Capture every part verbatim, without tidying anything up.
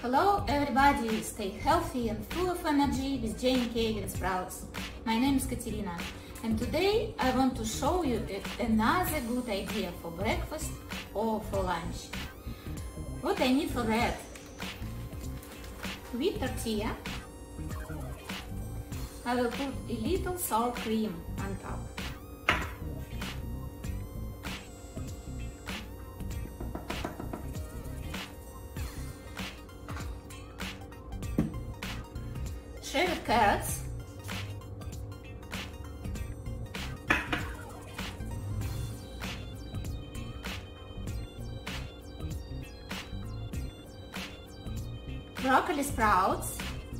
Hello everybody, stay healthy and full of energy with Jane Cake and Sprouts. My name is Katerina and today I want to show you another good idea for breakfast or for lunch. What I need for that? Wheat tortilla. I will put a little sour cream on top. Shredded carrots, broccoli sprouts,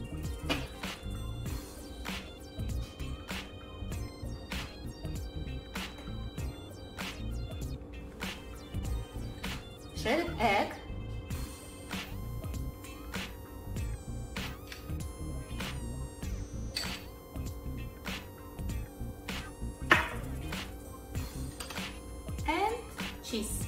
shredded egg, and cheese.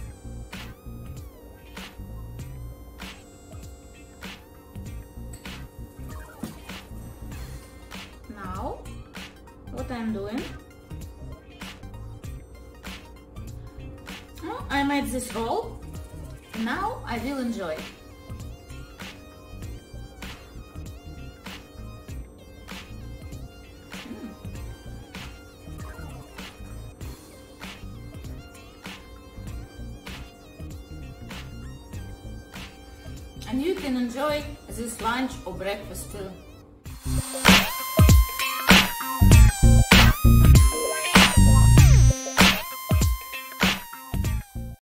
Now, what I'm doing, oh, I made this roll. Now I will enjoy. Mm. And you can enjoy this lunch or breakfast too.